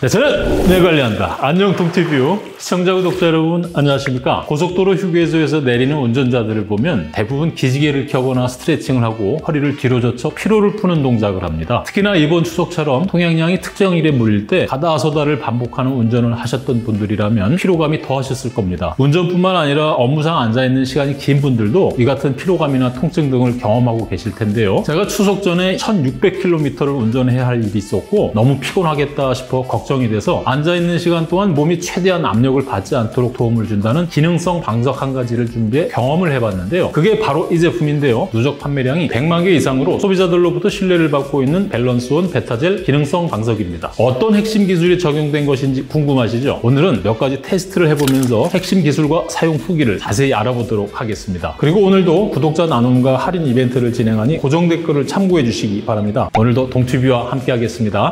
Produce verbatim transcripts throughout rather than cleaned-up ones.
네, 저는 내 관리한다. 안녕 동티뷰 시청자 구독자 여러분 안녕하십니까? 고속도로 휴게소에서 내리는 운전자들을 보면 대부분 기지개를 켜거나 스트레칭을 하고 허리를 뒤로 젖혀 피로를 푸는 동작을 합니다. 특히나 이번 추석처럼 통행량이 특정 일에 몰릴 때 가다서다를 반복하는 운전을 하셨던 분들이라면 피로감이 더하셨을 겁니다. 운전뿐만 아니라 업무상 앉아있는 시간이 긴 분들도 이 같은 피로감이나 통증 등을 경험하고 계실 텐데요. 제가 추석 전에 천육백 킬로미터를 운전해야 할 일이 있었고 너무 피곤하겠다 싶어 걱정 이 돼서 앉아있는 시간 동안 몸이 최대한 압력을 받지 않도록 도움을 준다는 기능성 방석 한 가지를 준비해 경험을 해봤는데요. 그게 바로 이 제품인데요. 누적 판매량이 백만 개 이상으로 소비자들로부터 신뢰를 받고 있는 밸런스온 베타젤 기능성 방석입니다. 어떤 핵심 기술이 적용된 것인지 궁금하시죠? 오늘은 몇 가지 테스트를 해보면서 핵심 기술과 사용 후기를 자세히 알아보도록 하겠습니다. 그리고 오늘도 구독자 나눔과 할인 이벤트를 진행하니 고정 댓글을 참고해 주시기 바랍니다. 오늘도 동티뷰와 함께 하겠습니다.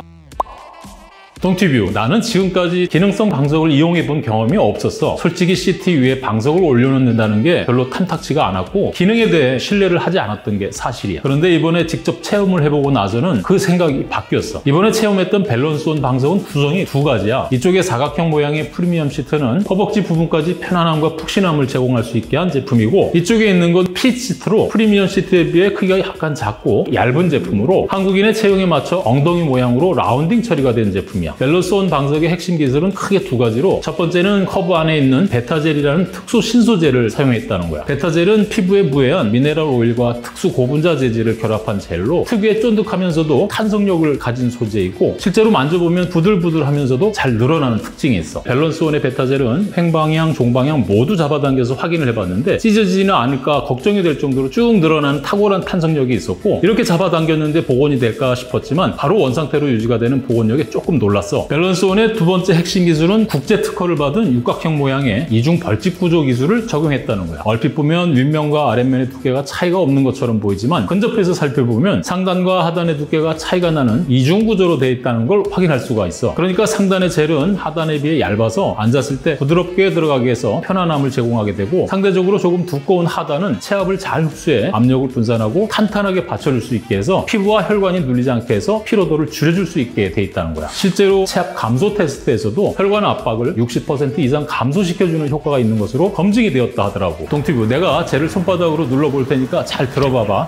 동티뷰, 나는 지금까지 기능성 방석을 이용해 본 경험이 없었어. 솔직히 시트 위에 방석을 올려놓는다는 게 별로 탐탁지가 않았고 기능에 대해 신뢰를 하지 않았던 게 사실이야. 그런데 이번에 직접 체험을 해보고 나서는 그 생각이 바뀌었어. 이번에 체험했던 밸런스온 방석은 구성이 두 가지야. 이쪽에 사각형 모양의 프리미엄 시트는 허벅지 부분까지 편안함과 푹신함을 제공할 수 있게 한 제품이고, 이쪽에 있는 건 핏 시트로 프리미엄 시트에 비해 크기가 약간 작고 얇은 제품으로 한국인의 체형에 맞춰 엉덩이 모양으로 라운딩 처리가 된 제품이야. 밸런스온 방석의 핵심 기술은 크게 두 가지로, 첫 번째는 커브 안에 있는 베타젤이라는 특수 신소재를 사용했다는 거야. 베타젤은 피부에 무해한 미네랄 오일과 특수 고분자 재질을 결합한 젤로 특유의 쫀득하면서도 탄성력을 가진 소재이고, 실제로 만져보면 부들부들하면서도 잘 늘어나는 특징이 있어. 밸런스온의 베타젤은 횡방향, 종방향 모두 잡아당겨서 확인을 해봤는데 찢어지지는 않을까 걱정이 될 정도로 쭉 늘어나는 탁월한 탄성력이 있었고, 이렇게 잡아당겼는데 복원이 될까 싶었지만 바로 원상태로 유지가 되는 복원력에 조금 놀랐어. 밸런스온의 두 번째 핵심 기술은 국제 특허를 받은 육각형 모양의 이중 벌집 구조 기술을 적용했다는 거야. 얼핏 보면 윗면과 아랫면의 두께가 차이가 없는 것처럼 보이지만 근접해서 살펴보면 상단과 하단의 두께가 차이가 나는 이중 구조로 되어 있다는 걸 확인할 수가 있어. 그러니까 상단의 젤은 하단에 비해 얇아서 앉았을 때 부드럽게 들어가게 해서 편안함을 제공하게 되고, 상대적으로 조금 두꺼운 하단은 체압을 잘 흡수해 압력을 분산하고 탄탄하게 받쳐줄 수 있게 해서 피부와 혈관이 눌리지 않게 해서 피로도를 줄여줄 수 있게 돼 있다는 거야. 실제로 체압 감소 테스트에서도 혈관 압박을 육십 퍼센트 이상 감소시켜주는 효과가 있는 것으로 검증이 되었다 하더라고. 동티뷰, 내가 젤을 손바닥으로 눌러볼 테니까 잘 들어봐봐.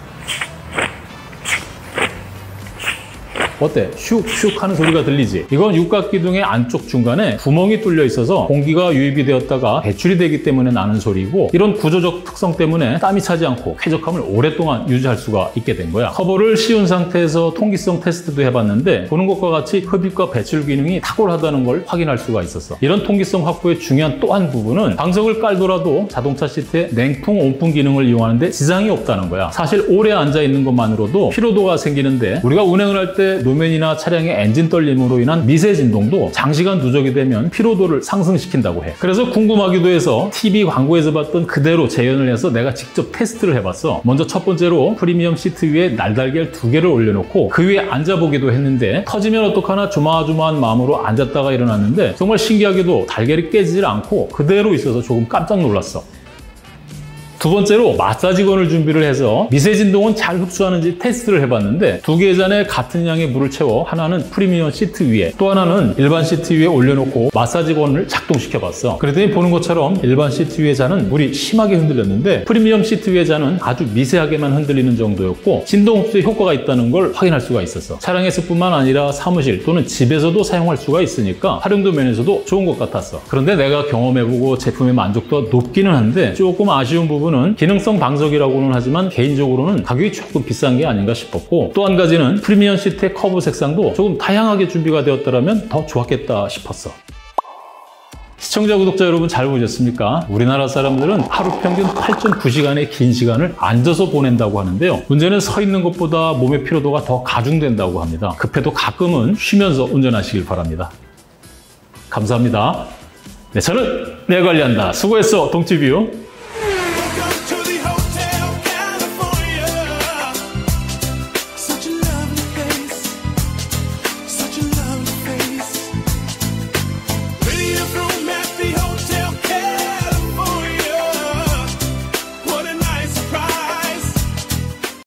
어때? 슉슉 하는 소리가 들리지? 이건 육각기둥의 안쪽 중간에 구멍이 뚫려 있어서 공기가 유입이 되었다가 배출이 되기 때문에 나는 소리고, 이런 구조적 특성 때문에 땀이 차지 않고 쾌적함을 오랫동안 유지할 수가 있게 된 거야. 커버를 씌운 상태에서 통기성 테스트도 해봤는데 보는 것과 같이 흡입과 배출 기능이 탁월하다는 걸 확인할 수가 있었어. 이런 통기성 확보의 중요한 또 한 부분은 방석을 깔더라도 자동차 시트의 냉풍, 온풍 기능을 이용하는데 지장이 없다는 거야. 사실 오래 앉아있는 것만으로도 피로도가 생기는데 우리가 운행을 할 때 노면이나 차량의 엔진 떨림으로 인한 미세 진동도 장시간 누적이 되면 피로도를 상승시킨다고 해. 그래서 궁금하기도 해서 티비 광고에서 봤던 그대로 재현을 해서 내가 직접 테스트를 해봤어. 먼저 첫 번째로 프리미엄 시트 위에 날달걀 두 개를 올려놓고 그 위에 앉아보기도 했는데, 터지면 어떡하나 조마조마한 마음으로 앉았다가 일어났는데 정말 신기하게도 달걀이 깨지질 않고 그대로 있어서 조금 깜짝 놀랐어. 두 번째로 마사지건을 준비를 해서 미세 진동은 잘 흡수하는지 테스트를 해봤는데, 두 개의 잔에 같은 양의 물을 채워 하나는 프리미엄 시트 위에, 또 하나는 일반 시트 위에 올려놓고 마사지건을 작동시켜봤어. 그랬더니 보는 것처럼 일반 시트 위의 잔은 물이 심하게 흔들렸는데 프리미엄 시트 위의 잔은 아주 미세하게만 흔들리는 정도였고 진동 흡수에 효과가 있다는 걸 확인할 수가 있었어. 차량에서뿐만 아니라 사무실 또는 집에서도 사용할 수가 있으니까 활용도 면에서도 좋은 것 같았어. 그런데 내가 경험해보고 제품의 만족도가 높기는 한데 조금 아쉬운 부분은 기능성 방석이라고는 하지만 개인적으로는 가격이 조금 비싼 게 아닌가 싶었고, 또 한 가지는 프리미엄 시트의 커브 색상도 조금 다양하게 준비가 되었더라면 더 좋았겠다 싶었어. 시청자, 구독자 여러분 잘 보셨습니까? 우리나라 사람들은 하루 평균 팔 점 구 시간의 긴 시간을 앉아서 보낸다고 하는데요. 문제는 서 있는 것보다 몸의 피로도가 더 가중된다고 합니다. 급해도 가끔은 쉬면서 운전하시길 바랍니다. 감사합니다. 네, 저는 내 관리한다. 수고했어, 동티뷰.